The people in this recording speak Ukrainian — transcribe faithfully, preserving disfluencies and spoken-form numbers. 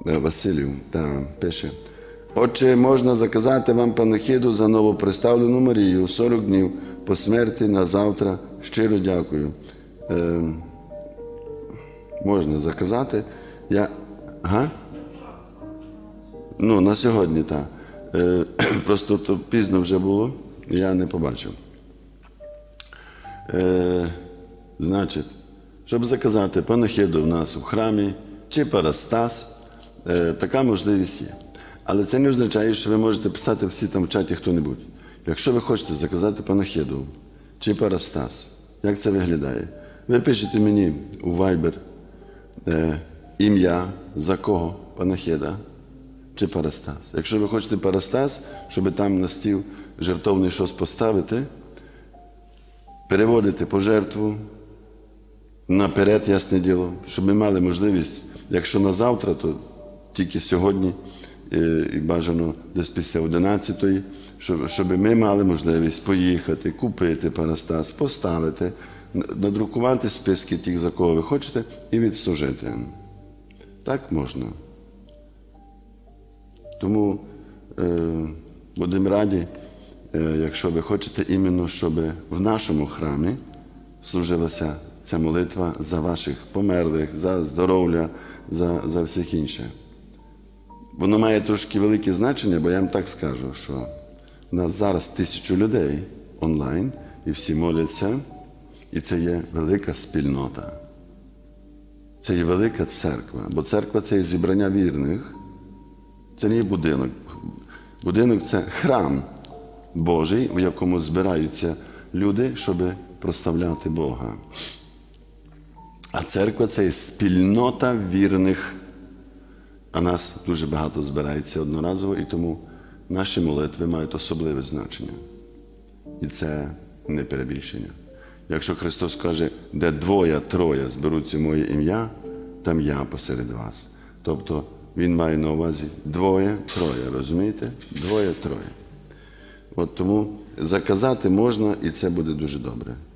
Василів, так, пише. Отже, можна заказати вам панахиду за новоприставлену Марію сорок днів по смерті на завтра. Щиро дякую. Е, можна заказати. Я... Ага? Ну, на сьогодні, так. Е, просто то пізно вже було, я не побачив. Е, значить, щоб заказати панахиду в нас в храмі чи парастас, е, така можливість є. Але це не означає, що ви можете писати всі там в чаті хто-небудь. Якщо ви хочете заказати панахиду чи парастас, як це виглядає? Ви пишете мені у Viber е, ім'я, за кого панахида чи парастас. Якщо ви хочете парастас, щоб там на стіл жертовний щось поставити, переводите пожертву наперед, ясне діло, щоб ми мали можливість, якщо на завтра, то тільки сьогодні, і бажано десь після одинадцятої, щоб, щоб ми мали можливість поїхати, купити парастас, поставити, надрукувати списки тих, за кого ви хочете, і відслужити. Так можна. Тому е, будемо раді, е, якщо ви хочете іменно, щоб в нашому храмі служилася ця молитва за ваших померлих, за здоров'я, за, за всіх інших. Воно має трошки велике значення, бо я вам так скажу, що у нас зараз тисячу людей онлайн, і всі моляться, і це є велика спільнота. Це є велика церква, бо церква – це є зібрання вірних, це не є будинок. Будинок – це храм Божий, в якому збираються люди, щоб прославляти Бога. А церква – це є спільнота вірних. А нас дуже багато збирається одноразово, і тому наші молитви мають особливе значення. І це не перебільшення. Якщо Христос каже, де двоє-троє зберуться моє ім'я, там я посеред вас. Тобто Він має на увазі двоє-троє, розумієте? Двоє-троє. От тому заказати можна, і це буде дуже добре.